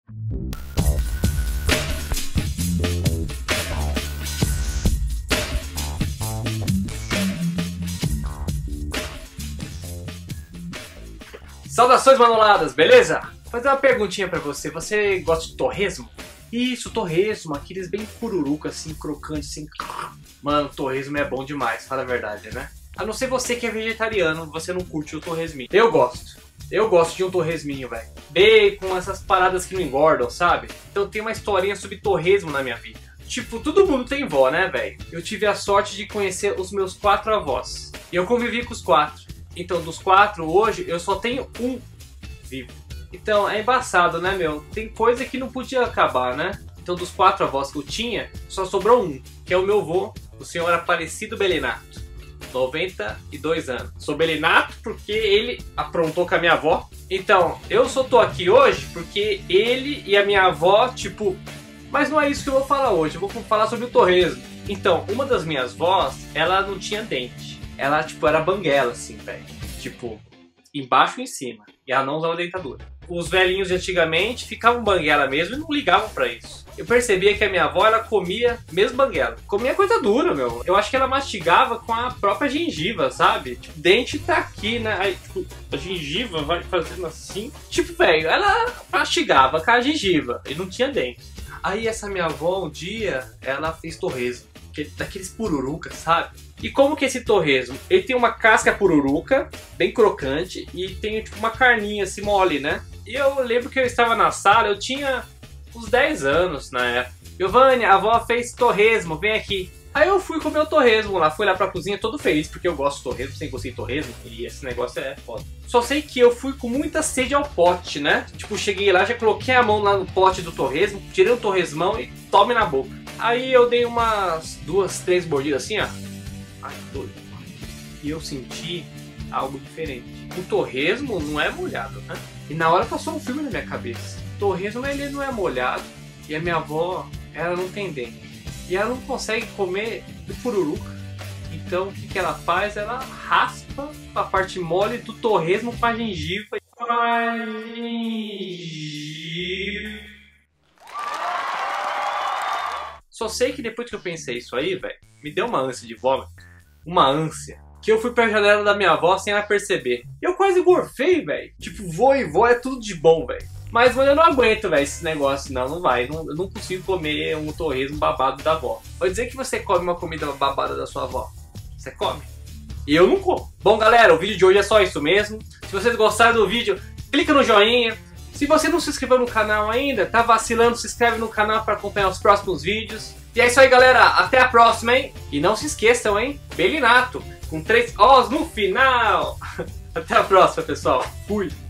Saudações manoladas, beleza? Vou fazer uma perguntinha pra você. Você gosta de torresmo? Isso, torresmo, aqueles bem pururuca, assim, crocante, assim. Mano, torresmo é bom demais, fala a verdade, né? A não ser você que é vegetariano, você não curte o torresminho. Eu gosto. Eu gosto de um torresminho, velho. Bacon, essas paradas que não engordam, sabe? Então tem uma historinha sobre torresmo na minha vida. Tipo, todo mundo tem vó, né, velho? Eu tive a sorte de conhecer os meus 4 avós. E eu convivi com os 4. Então, dos 4, hoje, eu só tenho um vivo. Então, é embaçado, né, meu? Tem coisa que não podia acabar, né? Então, dos 4 avós que eu tinha, só sobrou um, que é o meu avô, o senhor Aparecido Belinato. 92 anos. Sou Belinato porque ele aprontou com a minha avó. Então, eu só tô aqui hoje porque ele e a minha avó, tipo... Mas não é isso que eu vou falar hoje, eu vou falar sobre o torresmo. Então, uma das minhas vós, ela não tinha dente. Ela, tipo, era banguela, assim, velho. Tipo, embaixo e em cima. E ela não usava dentadura. Os velhinhos de antigamente ficavam banguela mesmo e não ligavam pra isso. Eu percebia que a minha avó, ela comia mesmo banguela. Comia coisa dura, meu. Eu acho que ela mastigava com a própria gengiva, sabe? Tipo, o dente tá aqui, né? Aí, tipo, a gengiva vai fazendo assim. Tipo, velho, ela mastigava com a gengiva e não tinha dente. Aí essa minha avó, um dia, ela fez torresmo. Daqueles pururuca, sabe? E como que é esse torresmo? Ele tem uma casca pururuca, bem crocante, e tem tipo uma carninha assim mole, né? E eu lembro que eu estava na sala, eu tinha uns 10 anos na época. Giovanni, a avó fez torresmo, vem aqui. Aí eu fui comer o torresmo lá, fui lá pra cozinha todo feliz, porque eu gosto de torresmo, sempre gostei de torresmo, e esse negócio é foda. Só sei que eu fui com muita sede ao pote, né? Tipo, cheguei lá, já coloquei a mão lá no pote do torresmo, tirei o torresmão e tome na boca. Aí eu dei umas 2, 3 mordidas assim, ó. Ai, doido. E eu senti algo diferente. O torresmo não é molhado, né? E na hora passou um filme na minha cabeça. O torresmo, ele não é molhado. E a minha avó, ela não tem dente. E ela não consegue comer do pururuca. Então o que ela faz? Ela raspa a parte mole do torresmo com a gengiva. Só sei que depois que eu pensei isso aí, velho, me deu uma ânsia de vômito. Uma ânsia. Que eu fui pra janela da minha avó sem ela perceber. E eu quase gorfei, velho. Tipo, vô e vó é tudo de bom, velho. Mas, mano, eu não aguento, velho, esse negócio. Não vai. Eu não consigo comer um torresmo babado da avó. Vou dizer que você come uma comida babada da sua avó. Você come? E eu não como. Bom, galera, o vídeo de hoje é só isso mesmo. Se vocês gostaram do vídeo, clica no joinha. Se você não se inscreveu no canal ainda, tá vacilando, se inscreve no canal para acompanhar os próximos vídeos. E é isso aí, galera. Até a próxima, hein? E não se esqueçam, hein? Belinato, com 3 Os no final. Até a próxima, pessoal. Fui.